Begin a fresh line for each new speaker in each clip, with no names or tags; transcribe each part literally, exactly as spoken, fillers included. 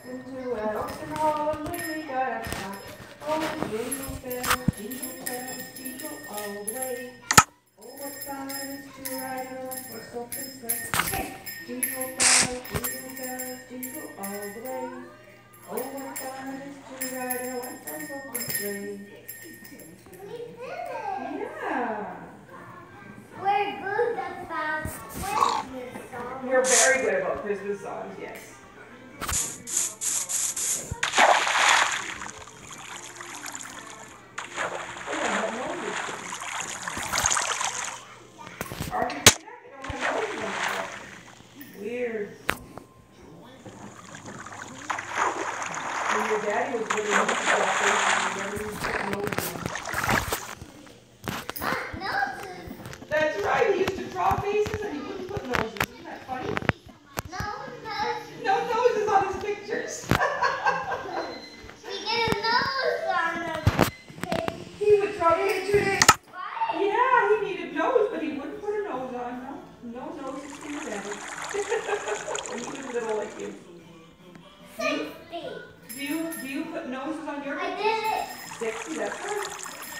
Into an open hallway we got a shop. Oh, jingle bells, jingle bells, jingle all the way. Oh, what fun it is to ride on a horse open sleigh. Hey! Jingle bells, jingle bells, jingle all the way. Oh, what fun it is to ride on a horse open sleigh. Yeah.
We're good about Christmas songs.
We're very good about Christmas songs, yes. Weird. When your daddy was really into that face, you never used to put noses on.
Not noses.
That's right, he used to draw faces and he wouldn't put noses. Isn't that funny?
No noses.
No noses on his pictures.
We get a nose on the picture.
He would draw pictures.
What?
Yeah, he needed nose, but he wouldn't put a nose on. No, no noses for your daddy. When he was little like you.
Sixty.
Do you do you put noses on your
I
pictures?
did it.
Sixty, that's right.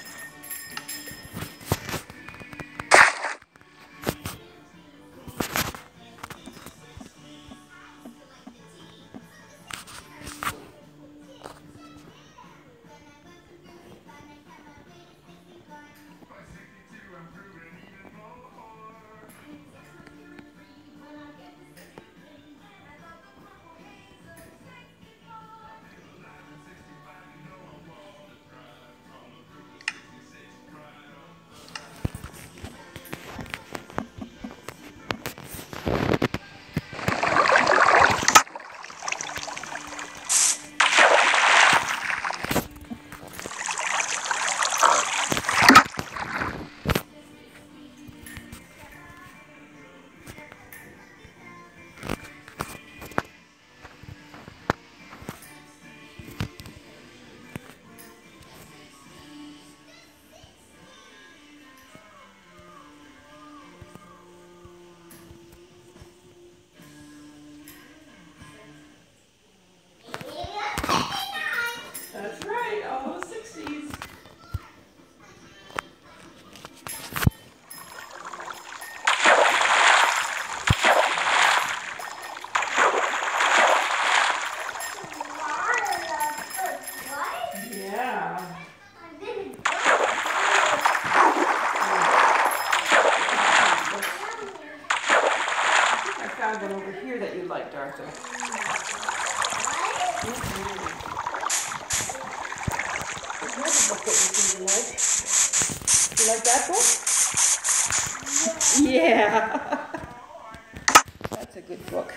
That's right, all those sixties. Yeah.
I didn't.
I found one over here that you liked, Arthur. There's another book that you think you like. You like that book? Yeah. That's a good book.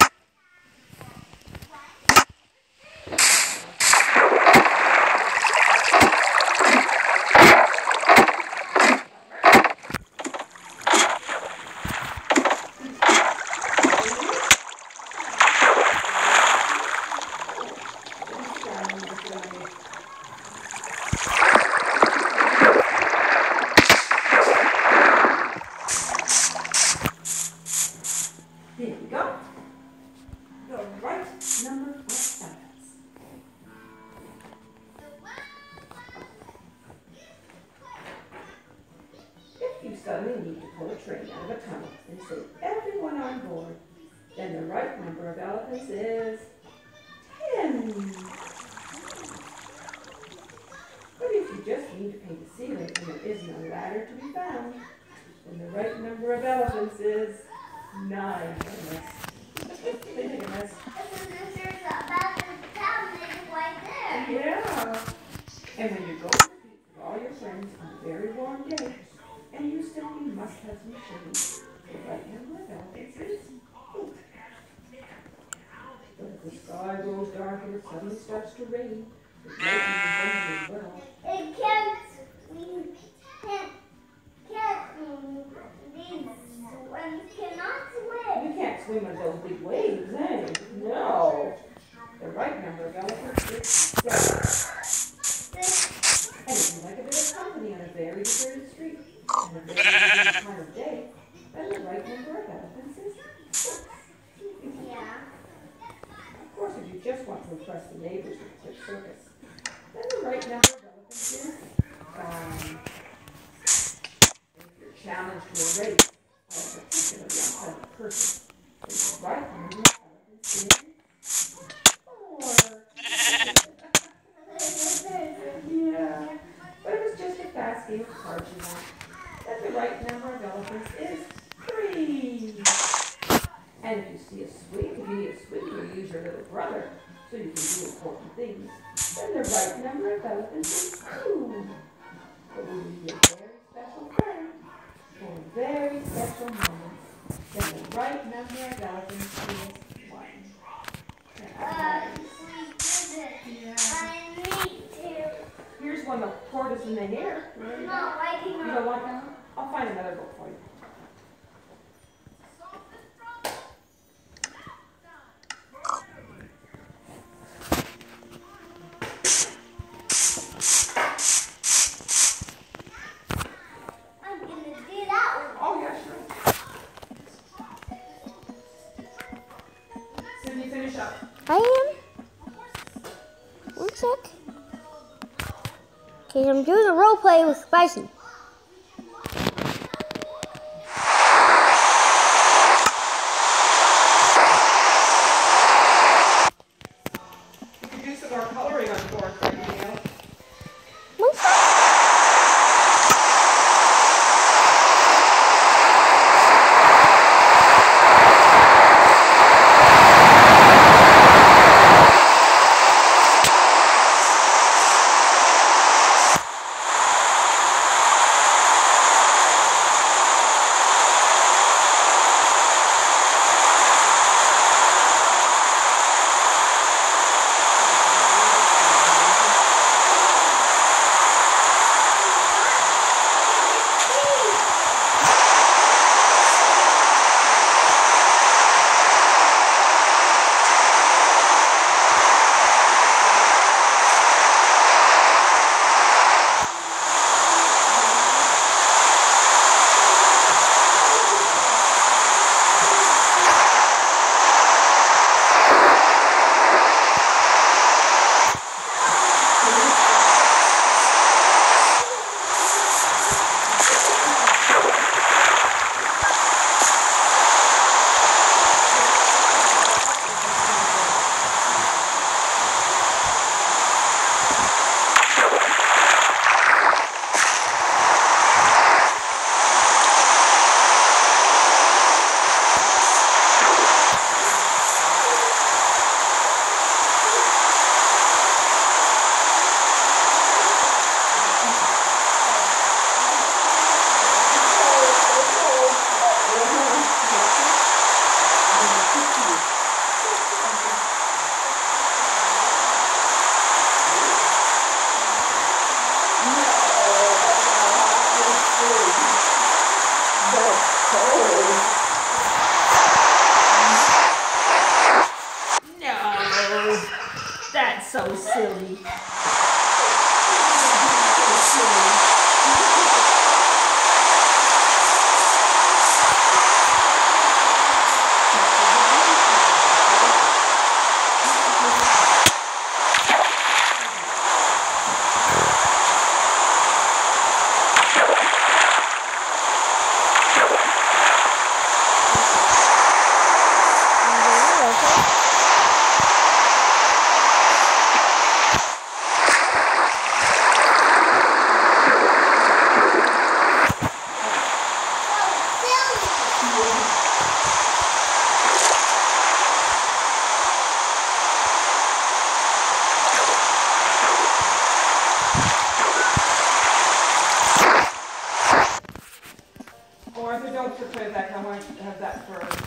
Here we go. The right number of elephants. If you suddenly need to pull a train out of a tunnel and save everyone on board, then the right number of elephants is ten. But if you just need to paint a ceiling and there isn't a ladder to be found, then the right number of elephants is nine. Thinking of this.
There's a bathroom cabinet right there.
Yeah. And when you go to the beach with all your friends on a very warm day, and you simply must have some shade, the right number of elephants is eight. But if the sky goes dark and it suddenly starts to rain, the lightning is running as well.
It can't. We can't. Can't. These ones cannot swim.
You can't swim in those big waves, eh? No. The right number of elephants is six. And if you like a bit of company on a very deserted street and a very deserted time of day, then the right number of elephants is six.
Yeah.
Of course, if you you just want to impress the neighbors with a quick circus. Then the right number of elephants is five. If you're challenged to a race by a particularly unpleasant person, then the right number of elephants is four. Yeah, but it was just a fast game of cards you want. Then the right number of elephants is three. And if you see a swing, if you need a swing, you use your little brother so you can do important things. Then the right number of elephants is two. But when you be a very special friend for very special moments, then the right number of elephants is one.
Uh, we did it.
Yeah.
I need to.
Here's one, the tortoise in the hare.
No, I do
You
not.
don't want that one? I'll find another book for you.
I'm gonna do that one.
Oh, yeah, sure. Sydney, finish up.
I am. One sec. Okay, I'm doing a role play with Spicy.
You could do some more coloring on board, anything else?
One sec.
No, that's so silly. Arthur, don't prepare that. I want to have that for